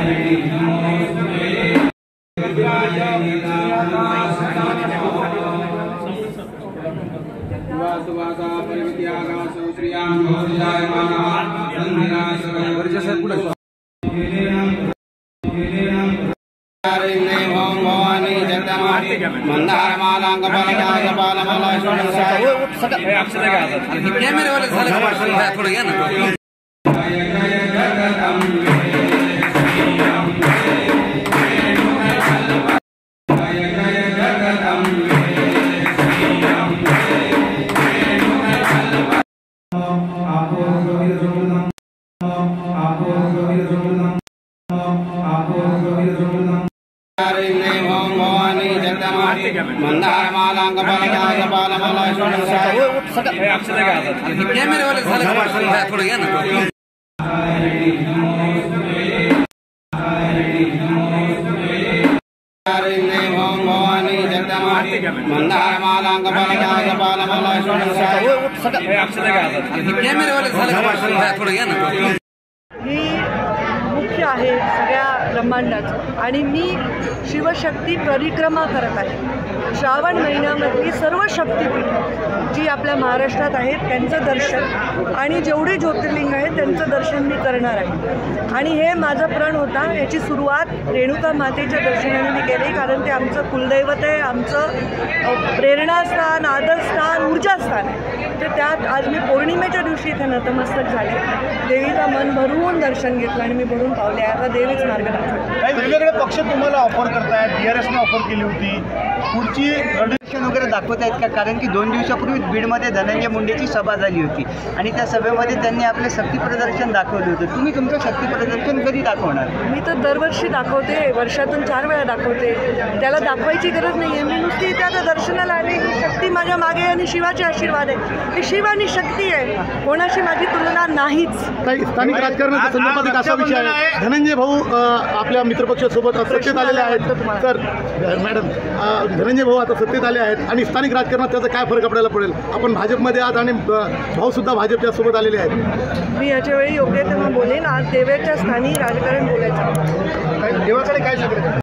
ही मुख्य आहे सगळ्या ब्रह्मांडाचं आणि मी शिवशक्ती परिक्रमा करत आहे। श्रावण महिन्यामधली सर्व शक्तिपीठ जी आपल्या महाराष्ट्रात आहेत त्यांचं दर्शन आणि जेवढे ज्योतिर्लिंग आहेत त्यांचं दर्शन मी करणार आहे। आणि हे माझं प्रण होता। याची सुरुवात रेणुका मातेच्या दर्शनाने मी केली, कारण ते आमचं कुलदैवत आहे, आमचं प्रेरणास्थान, आदरस्थान, ऊर्जास्थान आहे। तर त्यात आज मी पौर्णिमेच्या दिवशी इथे नतमस्तक झाले, देवीचं मन भरून दर्शन घेतलं आणि मी भरून पावले। आता देवीच मार्ग दाखवतो। काही वेगवेगळे पक्ष तुम्हाला ऑफर करतायत, DRSने ऑफर केली होती, पुढची प्रदर्शन वगैरे दाखवत आहेत का? कारण की 2 दिवसापूर्वी बीडमध्ये धनंजय मुंडेची सभा झाली होती आणि त्या सभेमध्ये त्यांनी आपले शक्ती प्रदर्शन दाखवलं होतं। तुम्ही तुमचं शक्ती प्रदर्शन कधी दाखवणार? मी तर दरवर्षी दाखवते, वर्षातून 4 वेळा दाखवते। त्याला दाखवायची गरज नाही आहे। मी नुसती त्या दर्शनाला आले, ही शक्ती माझ्या मागे आणि शिवाचे आशीर्वाद आहे। ही शिव आणि शक्ती आहे, कोणाशी माझी तुलना नाहीच। स्थानिक राजकारणाच्या संदर्भात एक असा विषय आहे, धनंजय भाऊ आपल्या मित्रपक्षासोबत सत्तेत आलेले आहेत। तर मॅडम, धनंजय भाऊ आता सत्तेत आले आहेत आणि स्थानिक राजकारणात त्याचा काय फरक आपल्याला पडेल? आपण भाजपमध्ये आहात आणि भाऊसुद्धा भाजपच्या सोबत आलेले आहेत। मी याच्या वेळी योग्य तेव्हा बोलेन। आज देवाच्या स्थानी राजकारण बोलायचं। देवाकडे काय सगळं